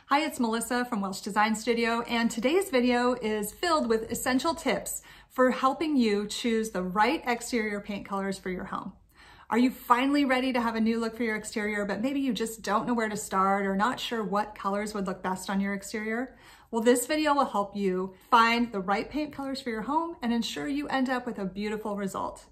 Hi, it's Melissa from Welsh Design Studio, and today's video is filled with essential tips for helping you choose the right exterior paint colors for your home. Are you finally ready to have a new look for your exterior, but maybe you just don't know where to start or not sure what colors would look best on your exterior? Well, this video will help you find the right paint colors for your home and ensure you end up with a beautiful result.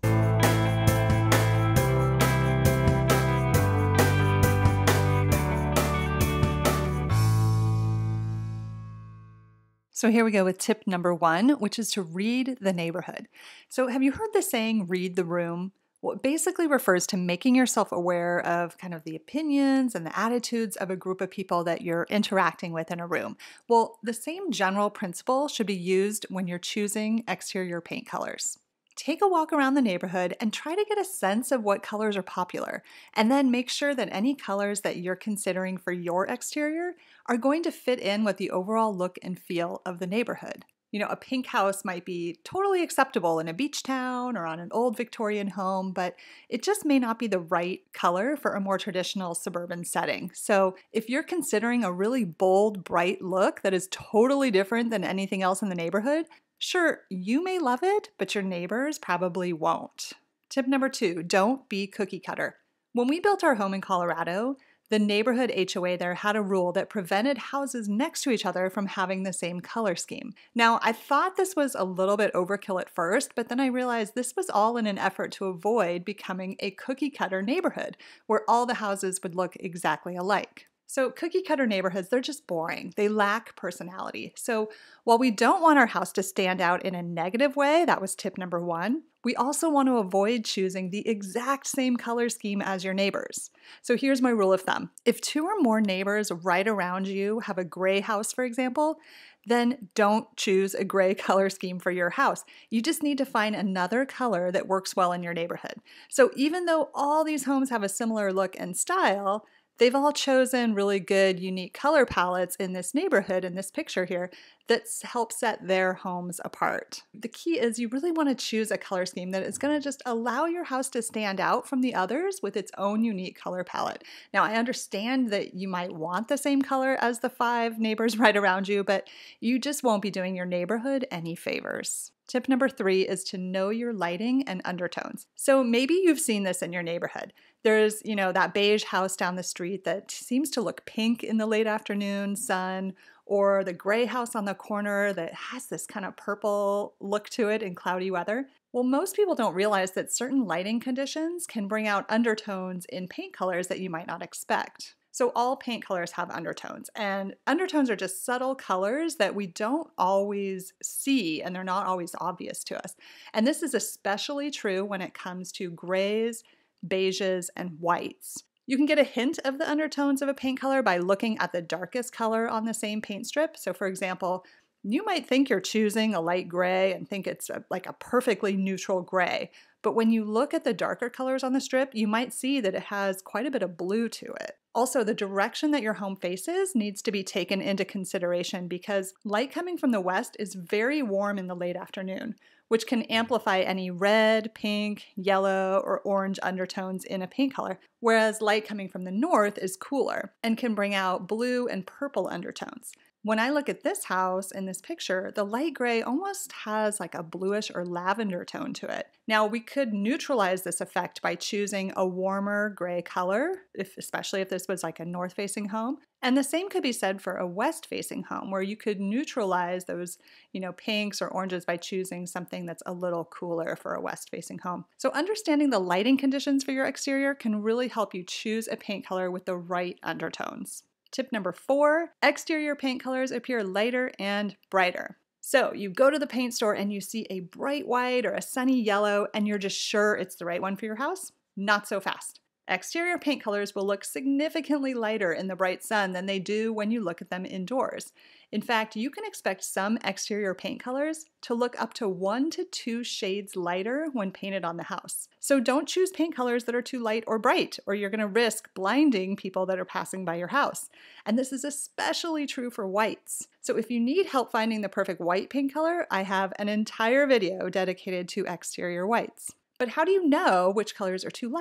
So here we go with tip number one, which is to read the neighborhood. So have you heard the saying, read the room? Well, it basically refers to making yourself aware of kind of the opinions and the attitudes of a group of people that you're interacting with in a room. Well, the same general principle should be used when you're choosing exterior paint colors. Take a walk around the neighborhood and try to get a sense of what colors are popular, and then make sure that any colors that you're considering for your exterior are going to fit in with the overall look and feel of the neighborhood. You know, a pink house might be totally acceptable in a beach town or on an old Victorian home, but it just may not be the right color for a more traditional suburban setting. So if you're considering a really bold, bright look that is totally different than anything else in the neighborhood, sure, you may love it, but your neighbors probably won't. Tip number two, don't be cookie cutter. When we built our home in Colorado, the neighborhood HOA there had a rule that prevented houses next to each other from having the same color scheme. Now, I thought this was a little bit overkill at first, but then I realized this was all in an effort to avoid becoming a cookie cutter neighborhood where all the houses would look exactly alike. So cookie cutter neighborhoods, they're just boring. They lack personality. So while we don't want our house to stand out in a negative way, that was tip number one, we also want to avoid choosing the exact same color scheme as your neighbors. So here's my rule of thumb. If two or more neighbors right around you have a gray house, for example, then don't choose a gray color scheme for your house. You just need to find another color that works well in your neighborhood. So even though all these homes have a similar look and style, they've all chosen really good, unique color palettes in this neighborhood, in this picture here, that help set their homes apart. The key is you really want to choose a color scheme that is going to just allow your house to stand out from the others with its own unique color palette. Now, I understand that you might want the same color as the 5 neighbors right around you, but you just won't be doing your neighborhood any favors. Tip number 3 is to know your lighting and undertones. So maybe you've seen this in your neighborhood. There's, that beige house down the street that seems to look pink in the late afternoon sun, or the gray house on the corner that has this kind of purple look to it in cloudy weather. Well, most people don't realize that certain lighting conditions can bring out undertones in paint colors that you might not expect. So all paint colors have undertones, and undertones are just subtle colors that we don't always see, and they're not always obvious to us. And this is especially true when it comes to grays, beiges, and whites. You can get a hint of the undertones of a paint color by looking at the darkest color on the same paint strip. So for example, you might think you're choosing a light gray and think it's like a perfectly neutral gray. But when you look at the darker colors on the strip, you might see that it has quite a bit of blue to it. Also, the direction that your home faces needs to be taken into consideration because light coming from the west is very warm in the late afternoon, which can amplify any red, pink, yellow, or orange undertones in a paint color, whereas light coming from the north is cooler and can bring out blue and purple undertones. When I look at this house in this picture, the light gray almost has like a bluish or lavender tone to it. Now, we could neutralize this effect by choosing a warmer gray color, especially if this was like a north-facing home. And the same could be said for a west-facing home, where you could neutralize those, pinks or oranges by choosing something that's a little cooler for a west-facing home. So understanding the lighting conditions for your exterior can really help you choose a paint color with the right undertones. Tip number 4, exterior paint colors appear lighter and brighter. So you go to the paint store and you see a bright white or a sunny yellow and you're just sure it's the right one for your house? Not so fast. Exterior paint colors will look significantly lighter in the bright sun than they do when you look at them indoors. In fact, you can expect some exterior paint colors to look up to 1 to 2 shades lighter when painted on the house. So don't choose paint colors that are too light or bright, or you're going to risk blinding people that are passing by your house. And this is especially true for whites. So if you need help finding the perfect white paint color, I have an entire video dedicated to exterior whites. But how do you know which colors are too light?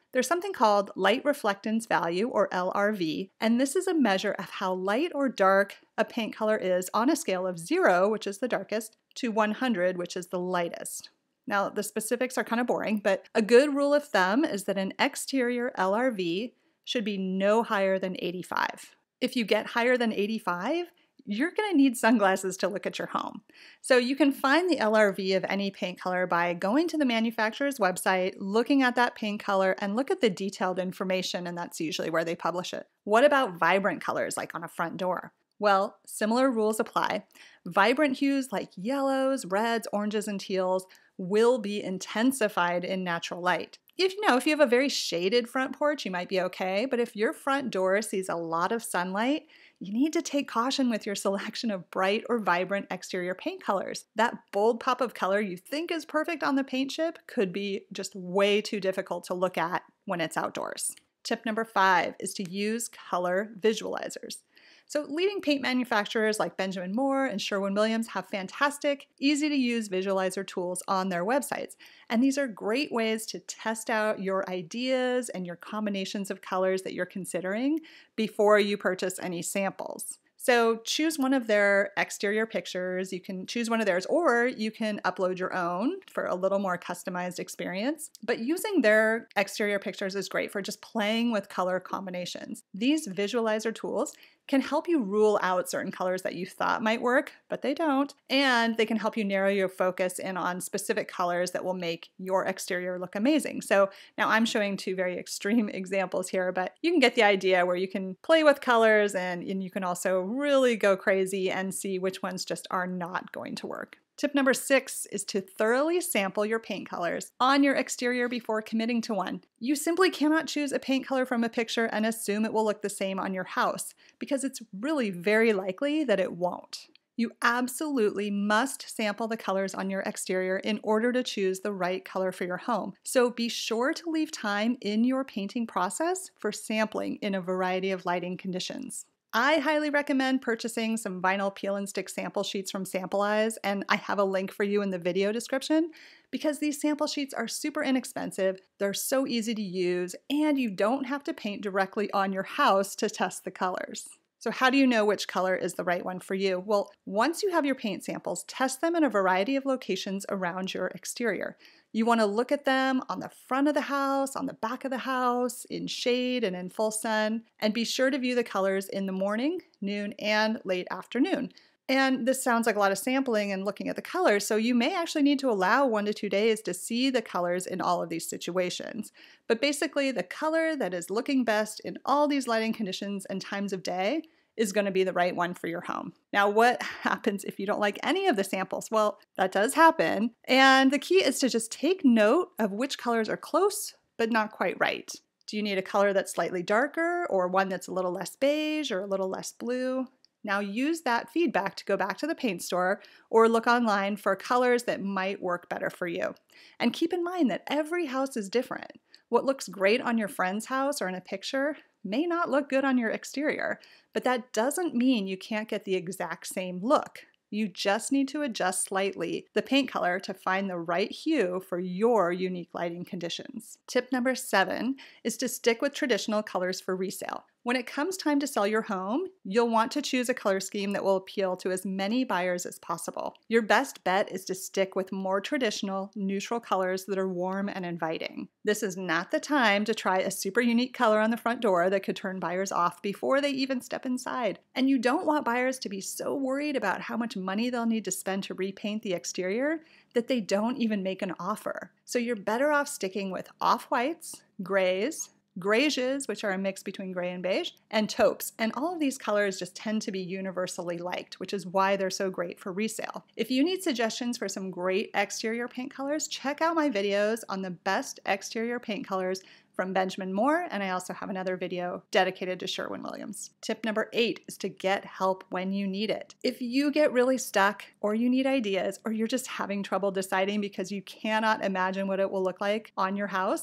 There's something called light reflectance value, or LRV, and this is a measure of how light or dark a paint color is on a scale of 0, which is the darkest, to 100, which is the lightest. Now, the specifics are kind of boring, but a good rule of thumb is that an exterior LRV should be no higher than 85. If you get higher than 85, you're going to need sunglasses to look at your home. So you can find the LRV of any paint color by going to the manufacturer's website, looking at that paint color, and look at the detailed information, and that's usually where they publish it. What about vibrant colors like on a front door? Well, similar rules apply. Vibrant hues like yellows, reds, oranges, and teals will be intensified in natural light. If you have a very shaded front porch, you might be okay, but if your front door sees a lot of sunlight, you need to take caution with your selection of bright or vibrant exterior paint colors. That bold pop of color you think is perfect on the paint chip could be just way too difficult to look at when it's outdoors. Tip number 5 is to use color visualizers. So leading paint manufacturers like Benjamin Moore and Sherwin-Williams have fantastic, easy-to-use visualizer tools on their websites. And these are great ways to test out your ideas and your combinations of colors that you're considering before you purchase any samples. So choose one of their exterior pictures. You can choose one of theirs, or you can upload your own for a little more customized experience. But using their exterior pictures is great for just playing with color combinations. These visualizer tools can help you rule out certain colors that you thought might work, but they don't. And they can help you narrow your focus in on specific colors that will make your exterior look amazing. So now I'm showing 2 very extreme examples here, but you can get the idea where you can play with colors and you can also really go crazy and see which ones just are not going to work. Tip number 6 is to thoroughly sample your paint colors on your exterior before committing to one. You simply cannot choose a paint color from a picture and assume it will look the same on your house, because it's really very likely that it won't. You absolutely must sample the colors on your exterior in order to choose the right color for your home. So be sure to leave time in your painting process for sampling in a variety of lighting conditions. I highly recommend purchasing some vinyl peel and stick sample sheets from Sampleize, and I have a link for you in the video description, because these sample sheets are super inexpensive, they're so easy to use, and you don't have to paint directly on your house to test the colors. So how do you know which color is the right one for you? Well, once you have your paint samples, test them in a variety of locations around your exterior. You want to look at them on the front of the house, on the back of the house, in shade and in full sun, and be sure to view the colors in the morning, noon, and late afternoon. And this sounds like a lot of sampling and looking at the colors, so you may actually need to allow 1 to 2 days to see the colors in all of these situations. But basically, the color that is looking best in all these lighting conditions and times of day is going to be the right one for your home. Now, what happens if you don't like any of the samples? Well, that does happen. And the key is to just take note of which colors are close, but not quite right. Do you need a color that's slightly darker, or one that's a little less beige or a little less blue? Now use that feedback to go back to the paint store or look online for colors that might work better for you. And keep in mind that every house is different. What looks great on your friend's house or in a picture may not look good on your exterior, but that doesn't mean you can't get the exact same look. You just need to adjust slightly the paint color to find the right hue for your unique lighting conditions. Tip number 7 is to stick with traditional colors for resale. When it comes time to sell your home, you'll want to choose a color scheme that will appeal to as many buyers as possible. Your best bet is to stick with more traditional, neutral colors that are warm and inviting. This is not the time to try a super unique color on the front door that could turn buyers off before they even step inside. And you don't want buyers to be so worried about how much money they'll need to spend to repaint the exterior that they don't even make an offer. So you're better off sticking with off-whites, grays, grays, which are a mix between gray and beige, and taupes. And all of these colors just tend to be universally liked, which is why they're so great for resale. If you need suggestions for some great exterior paint colors, check out my videos on the best exterior paint colors from Benjamin Moore, and I also have another video dedicated to Sherwin-Williams. Tip number 8 is to get help when you need it. If you get really stuck, or you need ideas, or you're just having trouble deciding because you cannot imagine what it will look like on your house,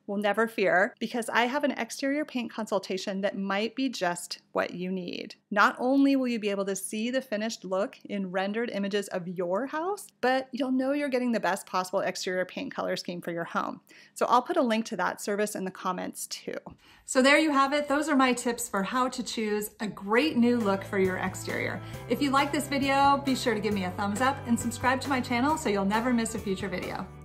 Well, never fear, because I have an exterior paint consultation that might be just what you need. Not only will you be able to see the finished look in rendered images of your house, but you'll know you're getting the best possible exterior paint color scheme for your home. So I'll put a link to that service in the comments too. So there you have it. Those are my tips for how to choose a great new look for your exterior. If you like this video, be sure to give me a thumbs up and subscribe to my channel so you'll never miss a future video.